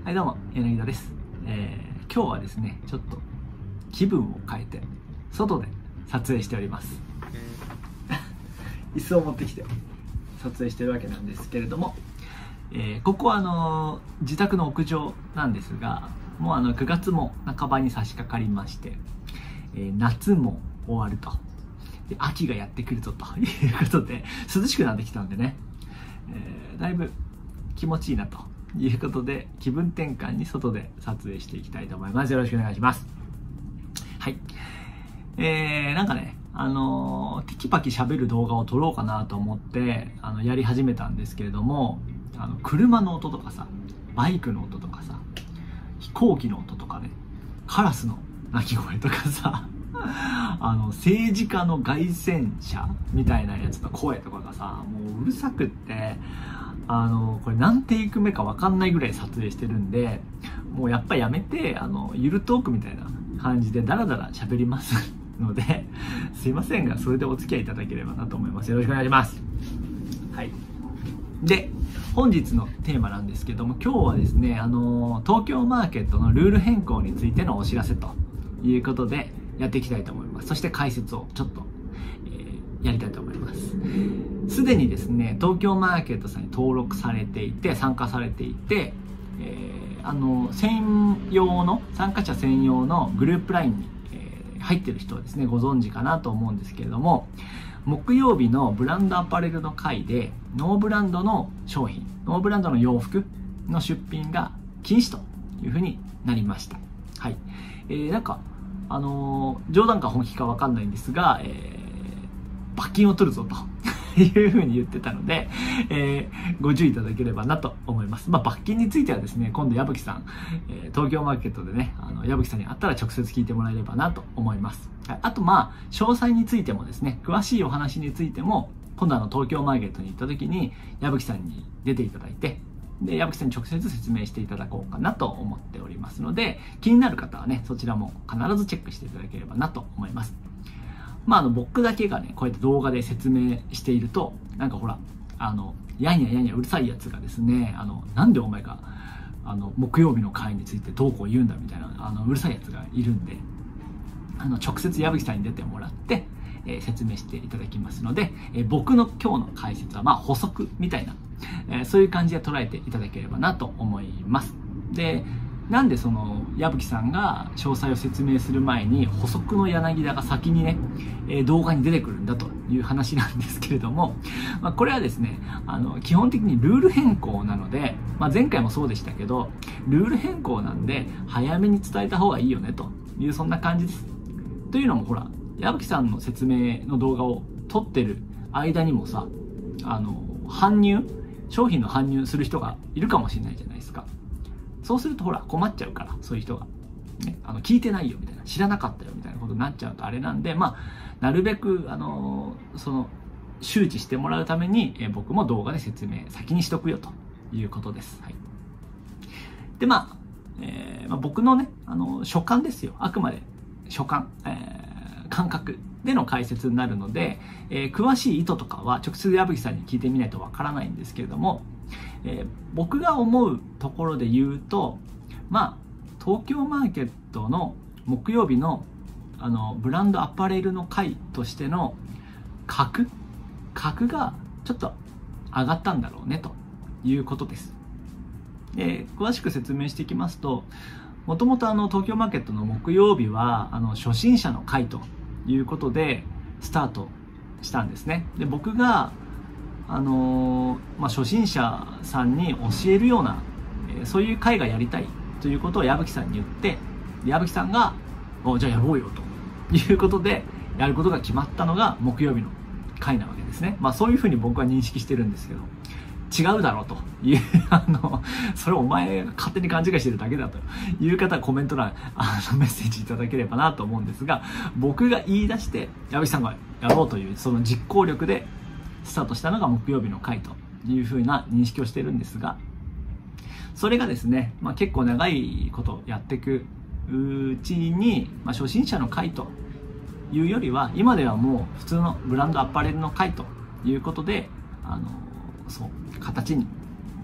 はいどうも、柳田です。今日はですね、ちょっと気分を変えて外で撮影しております。椅子を持ってきて撮影してるわけなんですけれども、ここは自宅の屋上なんですが、もう9月も半ばに差し掛かりまして、夏も終わると。で、秋がやってくるぞということで、涼しくなってきたんでね、だいぶ気持ちいいなということで、気分転換に外で撮影していきたいと思います。よろしくお願いします。はい。なんかね、テキパキ喋る動画を撮ろうかなと思って、やり始めたんですけれども、車の音とかさ、バイクの音とかさ、飛行機の音とかね、カラスの鳴き声とかさ、政治家の凱旋車みたいなやつの声とかがさ、もううるさくって、これ何テイク目か分かんないぐらい撮影してるんで、もうやっぱやめて、ゆるトークみたいな感じでダラダラ喋りますので、すいませんが、それでお付き合いいただければなと思います。よろしくお願いします。はい。で、本日のテーマなんですけども、今日はですね、東京マーケットのルール変更についてのお知らせということでやっていきたいと思います。そして解説をちょっと、やりたいと思います。すでにですね、東京マーケットさんに登録されていて、参加されていて、参加者専用のグループ LINE に、入ってる人はですね、ご存知かなと思うんですけれども、木曜日のブランドアパレルの回で、ノーブランドの商品、ノーブランドの洋服の出品が禁止というふうになりました。はい。なんか、冗談か本気かわかんないんですが、罰金を取るぞというふうに言ってたので、ご注意いただければなと思います。まあ、罰金についてはですね、今度矢吹さん、東京マーケットでね、矢吹さんに会ったら直接聞いてもらえればなと思います。はい、あとまあ、詳細についてもですね、詳しいお話についても、今度東京マーケットに行った時に、矢吹さんに出ていただいて、で、矢吹さんに直接説明していただこうかなと思っておりますので、気になる方はね、そちらも必ずチェックしていただければなと思います。まあ、僕だけがね、こうやって動画で説明していると、なんかほら、やんややんやうるさいやつがですね、なんでお前が、木曜日の会についてどうこう言うんだみたいな、うるさいやつがいるんで、直接矢吹さんに出てもらって、説明していただきますので、僕の今日の解説は、まあ、補足みたいな、そういう感じで捉えていただければなと思います。で、なんで矢吹さんが詳細を説明する前に補足の柳田が先にね、動画に出てくるんだという話なんですけれども、まあ、これはですね、基本的にルール変更なので、まあ、前回もそうでしたけど、ルール変更なんで早めに伝えた方がいいよねという、そんな感じです。というのもほら、矢吹さんの説明の動画を撮ってる間にもさ、商品の搬入する人がいるかもしれないじゃないですか。そうするとほら困っちゃうから、そういう人が、ね、聞いてないよみたいな、知らなかったよみたいなことになっちゃうとあれなんで、まあ、なるべく周知してもらうために、僕も動画で説明先にしとくよということです。はい。で、まあ、僕のね、所感ですよ。あくまで所感、感覚での解説になるので、詳しい意図とかは直接矢吹さんに聞いてみないとわからないんですけれども、僕が思うところで言うと、まあ、東京マーケットの木曜日のブランドアパレルの会としての格がちょっと上がったんだろうねということです。詳しく説明していきますと、もともと東京マーケットの木曜日は初心者の会ということでスタートしたんですね。で、僕が初心者さんに教えるような、そういう会がやりたいということを矢吹さんに言って、矢吹さんがじゃあやろうよということでやることが決まったのが木曜日の会なわけですね。まあ、そういうふうに僕は認識してるんですけど、違うだろうというそれお前が勝手に勘違いしてるだけだという方はコメント欄メッセージいただければなと思うんですが、僕が言い出して矢吹さんがやろうというその実行力でスタートしたのが木曜日の会というふうな認識をしてるんですが、それがですね、まあ、結構長いことやっていくうちに、まあ、初心者の会というよりは今ではもう普通のブランドアパレルの会ということでそう形に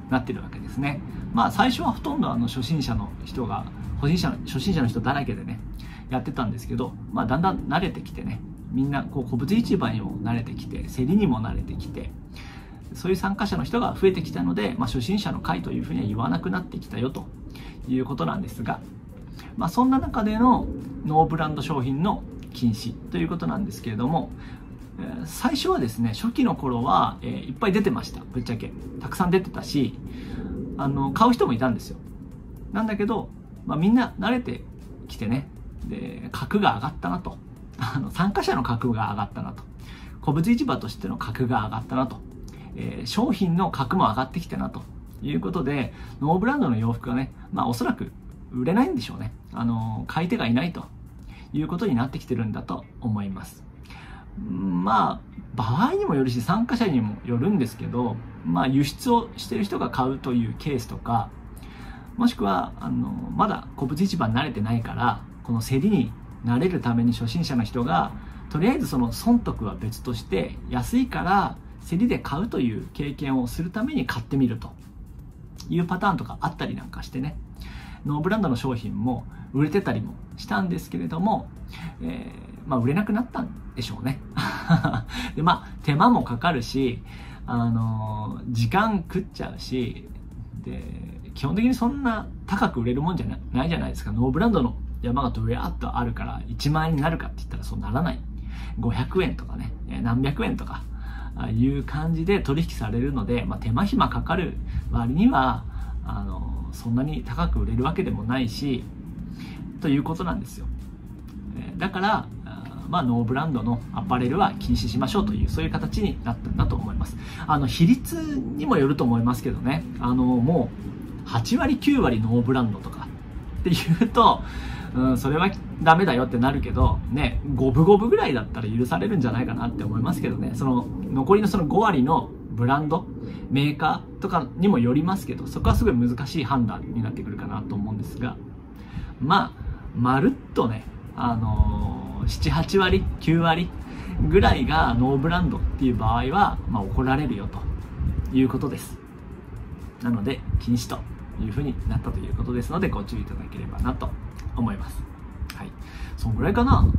なってるわけですね。まあ最初はほとんど初心者の人の人だらけでねやってたんですけど、まあだんだん慣れてきてね、みんなこう古物市場にも慣れてきて、競りにも慣れてきて、そういう参加者の人が増えてきたので、まあ、初心者の会というふうには言わなくなってきたよということなんですが、まあ、そんな中でのノーブランド商品の禁止ということなんですけれども、最初はですね、初期の頃はいっぱい出てました。ぶっちゃけたくさん出てたし、買う人もいたんですよ。なんだけど、まあ、みんな慣れてきてね、で格が上がったなと、参加者の格が上がったなと、古物市場としての格が上がったなと、商品の格も上がってきたなということで、ノーブランドの洋服がね、まあおそらく売れないんでしょうね。買い手がいないということになってきてるんだと思います。まあ場合にもよるし、参加者にもよるんですけど、まあ輸出をしてる人が買うというケースとか、もしくはまだ古物市場に慣れてないから、この競りに慣れるために初心者の人がとりあえずその損得は別として安いから競りで買うという経験をするために買ってみるというパターンとかあったりなんかしてね、ノーブランドの商品も売れてたりもしたんですけれども、まあ売れなくなったんでしょうね。でまあ手間もかかるし、時間食っちゃうし、で基本的にそんな高く売れるもんじゃないじゃないですか。ノーブランドの山がドヤーっとあるから1万円になるかって言ったらそうならない。500円とかね、何百円とかいう感じで取引されるので、まあ、手間暇かかる割にはそんなに高く売れるわけでもないしということなんですよ。だからまあ、ノーブランドのアパレルは禁止しましょうという、そういう形になったんだと思います。比率にもよると思いますけどね、もう8割9割ノーブランドとかっていうと、それはダメだよってなるけどね、五分五分ぐらいだったら許されるんじゃないかなって思いますけどね。その残りのその5割のブランドメーカーとかにもよりますけど、そこはすごい難しい判断になってくるかなと思うんですが、まあまるっとね、7、8割、9割ぐらいがノーブランドっていう場合は、まあ、怒られるよということです。なので禁止というふうになったということですので、ご注意いただければなと思います。はい。そんぐらいかな。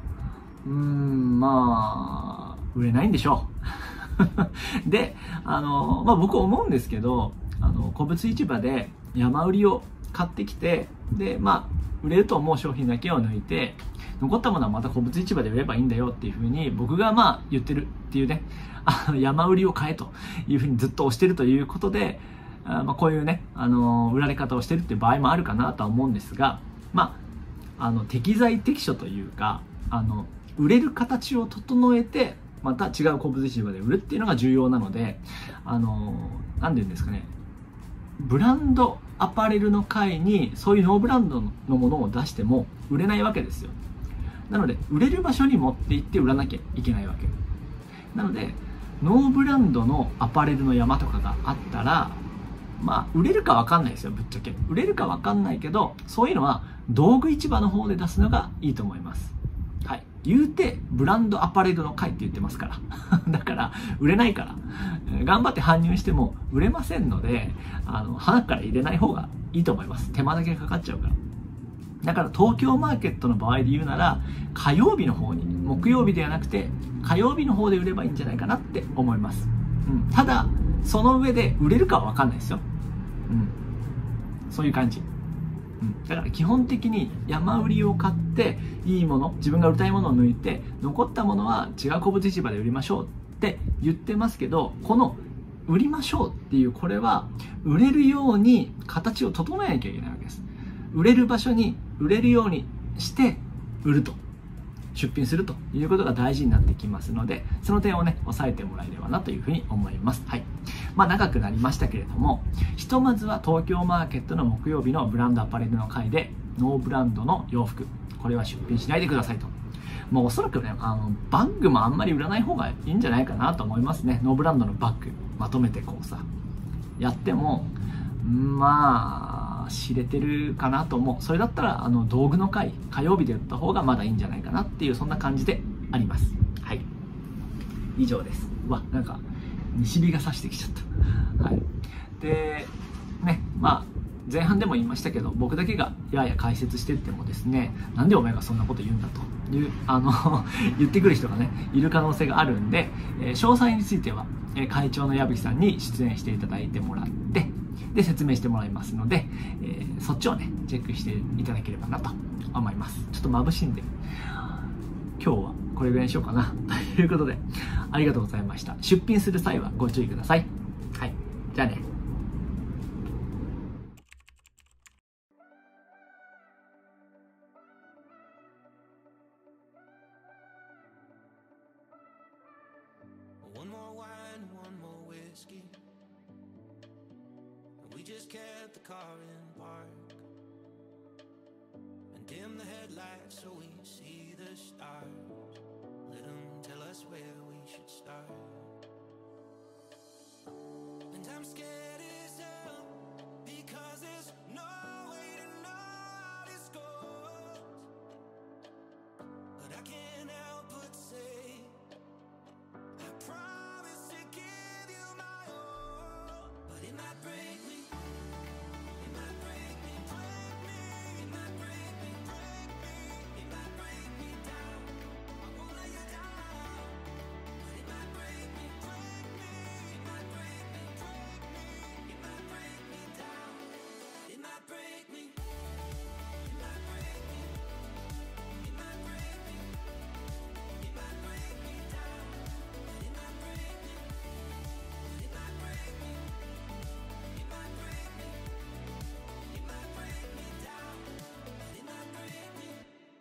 まあ売れないんでしょう。で、まあ僕思うんですけど、古物市場で山売りを買ってきて、でまあ売れると思う商品だけを抜いて、残ったものはまた古物市場で売ればいいんだよっていうふうに僕がまあ言ってるっていうね、山売りを買えというふうにずっと推してるということで、まあ、こういうね、売られ方をしてるっていう場合もあるかなとは思うんですが、まあ、適材適所というか、売れる形を整えてまた違う古物市場で売るっていうのが重要なので、なんていうんですかね、ブランドアパレルの会にそういうノーブランドのものを出しても売れないわけですよ。なので売れる場所に持って行って売らなきゃいけないわけなので、ノーブランドのアパレルの山とかがあったら、まあ売れるか分かんないですよ。ぶっちゃけ売れるか分かんないけど、そういうのは道具市場の方で出すのがいいと思います。はい、言うてブランドアパレルの会って言ってますからだから売れないから、頑張って搬入しても売れませんので、鼻から入れない方がいいと思います。手間だけかかっちゃうから。だから東京マーケットの場合で言うなら、火曜日の方に、木曜日ではなくて火曜日の方で売ればいいんじゃないかなって思います。ただその上で売れるかは分かんないですよ。そういう感じ。だから基本的に山売りを買っていいもの、自分が売りたいものを抜いて、残ったものは違う古物市場で売りましょうって言ってますけど、この売りましょうっていう、これは売れるように形を整えなきゃいけないわけです。売れる場所に売れるようにして売ると、出品するということが大事になってきますので、その点をね押さえてもらえればなというふうに思います。はい。まあ長くなりましたけれども、ひとまずは東京マーケットの木曜日のブランドアパレルの回でノーブランドの洋服、これは出品しないでくださいと。もうおそらくね、バッグもあんまり売らない方がいいんじゃないかなと思いますね。ノーブランドのバッグまとめてこうさやっても、まあ知れてるかなと思う。それだったら道具の回、火曜日で売った方がまだいいんじゃないかなっていう、そんな感じであります。はい、以上です。うわ、なんか西日が差してきちゃった。はい。でね、まあ前半でも言いましたけど、僕だけがやや解説してってもですね、なんでお前がそんなこと言うんだという言ってくる人がねいる可能性があるんで、詳細については会長の矢吹さんに出演していただいてもらって、で説明してもらいますので、そっちをねチェックしていただければなと思います。ちょっと眩しいんで今日はこれぐらいにしようかなということで、ありがとうございました。出品する際はご注意ください。はい、じゃあね。 One more wine, one more whiskey. We just kept the car in park and dim the headlights so we see the stars. Let them tell us where we should start. And I'm scared as hell because there's no way to know how this goes. But I can't help but say I promise to give you my all. But it might break me. It might break me, break me. It might break me, break me. It might break me down. I won't let you down. But it might break me, break me. It might break me, break me. It might break me down. It might break me. It might break me. It might break me. It might break me down. But it might break me. But it might break me. It might break me. It might break me down. But it might break me.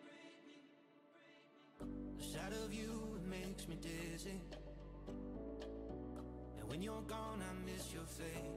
The sight of you, it makes me dizzy. And when you're gone, I miss your face.